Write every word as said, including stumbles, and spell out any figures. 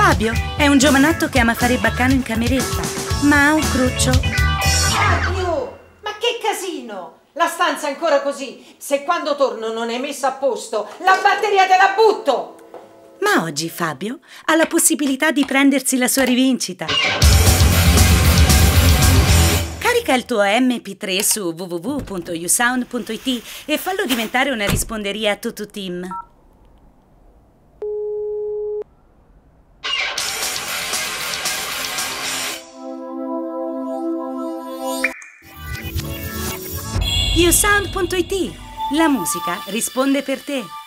Fabio è un giovanotto che ama fare il baccano in cameretta, ma ha un cruccio. Fabio, ma che casino! La stanza è ancora così. Se quando torno non è messa a posto, la batteria te la butto! Ma oggi Fabio ha la possibilità di prendersi la sua rivincita. Carica il tuo emme pi tre su w w w punto usound punto i t e fallo diventare una risponderia Tutu Team. usound punto i t. La musica risponde per te.